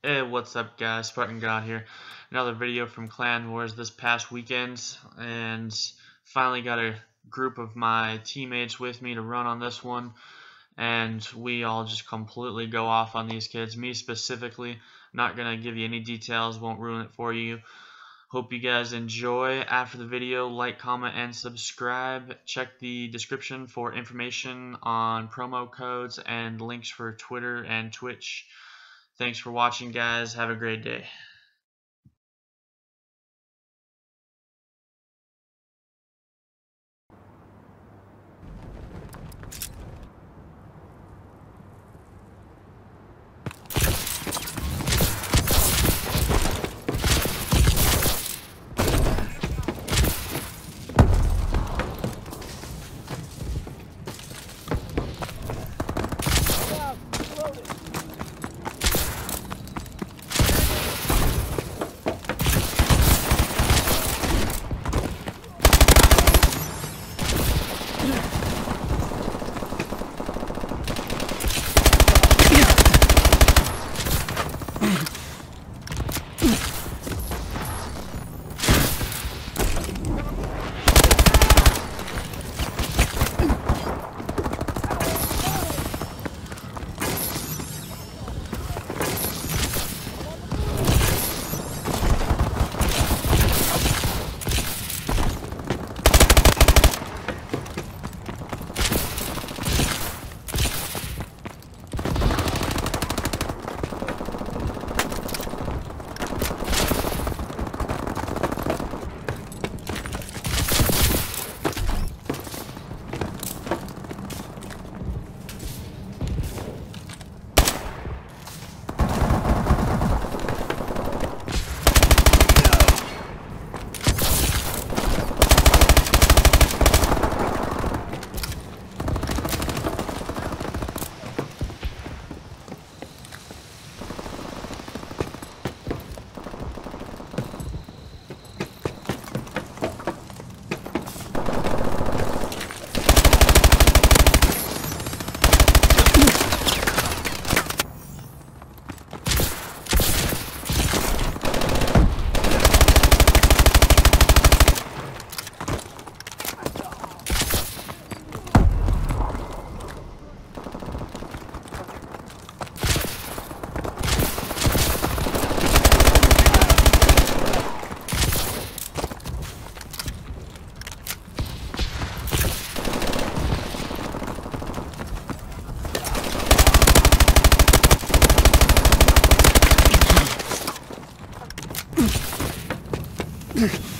Hey, what's up guys, Spartan God here. Another video from Clan Wars this past weekend, and finally got a group of my teammates with me to run on this one, and we all just completely go off on these kids. Me specifically, not gonna give you any details, won't ruin it for you. Hope you guys enjoy. After the video, like, comment, and subscribe. Check the description for information on promo codes and links for Twitter and Twitch. Thanks for watching, guys. Have a great day. Ugh.